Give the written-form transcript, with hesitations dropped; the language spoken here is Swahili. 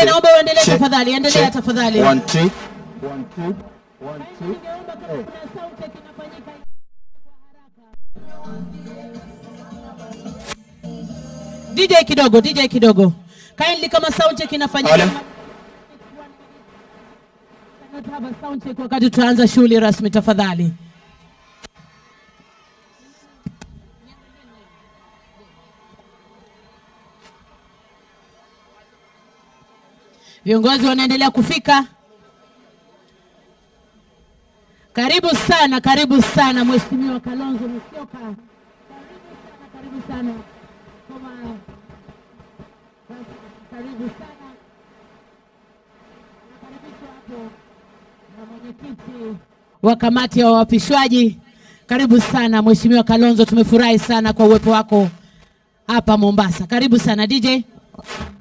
DJ naomba uendelee tafadhali, endelea tafadhali. 1 2 DJ kidogo. Kindly kama sound check inafanyika. Have a sound check wakati tuanza shughuli rasmi tafadhali. Viongozi wanaendelea kufika. Karibu sana Mheshimiwa Kalonzo Musyoka. Karibu sana. Karibu sana. Nakaribishwa hapo na mwenyekiti wa kamati ya wapishwaji. Karibu sana Mheshimiwa Kalonzo, tumefurahi sana kwa uwepo wako hapa Mombasa. Karibu sana DJ.